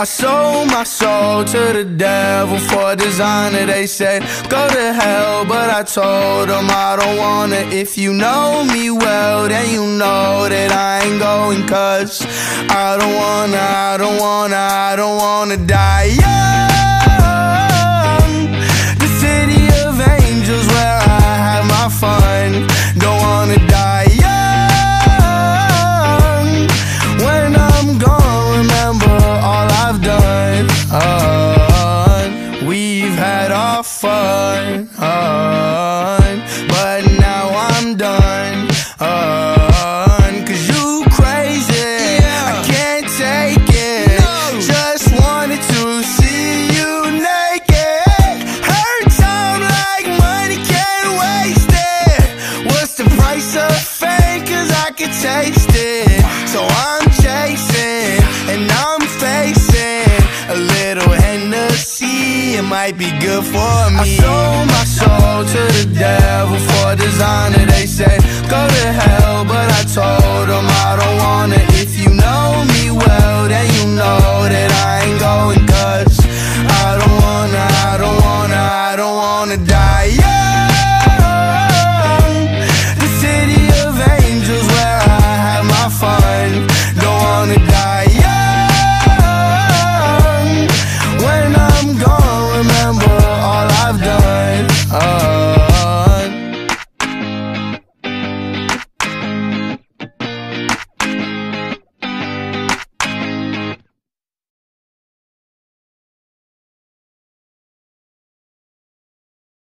I sold my soul to the devil for a designer. They said go to hell, but I told them I don't wanna. If you know me well, then you know that I ain't going. Cause I don't wanna die young. The city of angels where I have my fun. Don't wanna die young. When I'm gone, remember all I've done. We've had our fun, but now I'm done. Cause you crazy, I can't take it. Just wanted to see you naked. Hurts, I'm like money, can't waste it. What's the price of fame? Cause I can taste it. So I'm chasing, and I'm facing a little Hennessy. It might be good for me. I sold my soul to the devil for a designer. They said go to hell, but I told them I don't wanna. If you know me well, then you know that I ain't going. Cause I don't wanna die young. The city of angels where I have my fun. Don't wanna die young. When I'm gone, remember all I've done.